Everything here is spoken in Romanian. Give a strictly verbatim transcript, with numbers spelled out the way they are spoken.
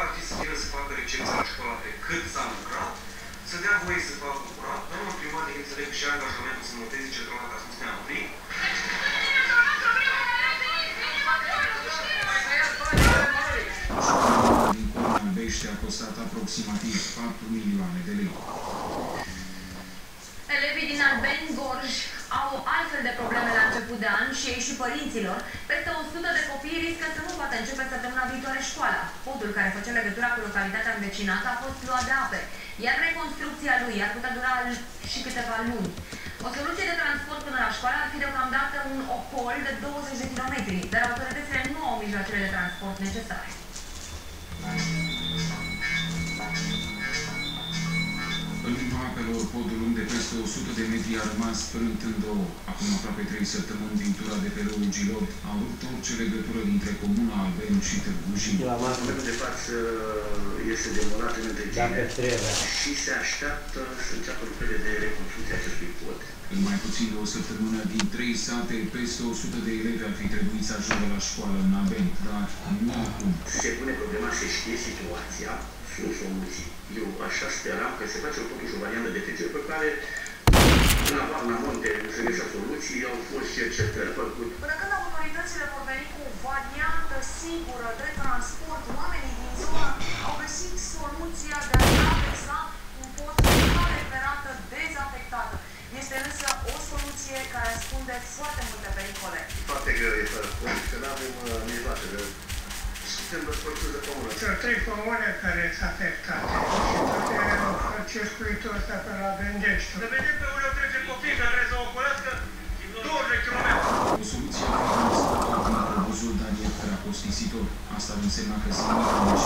ar fi să vină să facă recepția la școala pe cât s-a lucrat, să dea voie să facă curat, doamna primar de înțeleg și angajamentul să monteze centrala ca să nu stea în fric. Din Comuna Albește a costat aproximativ patru milioane de lei. Elevii din Albeni Gorj au altfel de probleme la început de an și ei și părinților. Peste o sută de copii riscă să nu poată începe săptămâna viitoare școala. Podul care făcea legătura cu localitatea învecinată a fost luat de ape, iar reconstrucția lui ar putea dura și câteva luni. O soluție de transport până la școală ar fi deocamdată un ocol de douăzeci de kilometri, dar autoritățile nu au mijloacele de transport necesare. În limba apelor, podul lung de peste o sută de metri a rămas frânt în două. Acum aproape trei săptămâni din tura de pe râul Gilot a rupt orice legătură dintre Comuna Albeni și Târgu Jiu. La momentul de față este demolat în întregime și se așteaptă să înceapă lucrările de reconstrucție acestui pod. În mai puțin de o săptămână, din trei sate, peste o sută de elevi ar fi trebuit să ajungă la școală în Albeni, dar nu acum. Se pune problema, se știe situația, sunt soluții. Eu așa speram că se face totuși o variantă de T G pe care în Avarna Monte se găsea soluții, au fost cercetări făcute. Până când autoritățile vor veni cu o variantă sigură de transport, oamenii din zonă au găsit soluția de a traversa un pod cu cale ferată dezafectată. Este însă o soluție care ascunde foarte multe pericole. Foarte greu e fără pod, că nu avem mijloacele. Suntem despărțiți de comună. Sunt trei comune care sunt afectate și toate circuitul ăsta pe la Bendești. Să vedem pe unde trece copii, că trebuie să ocolească douăzeci de kilometri. O soluție ar fi instalat din Buzul, dar e prea costisitor. Asta ar însemna că se mică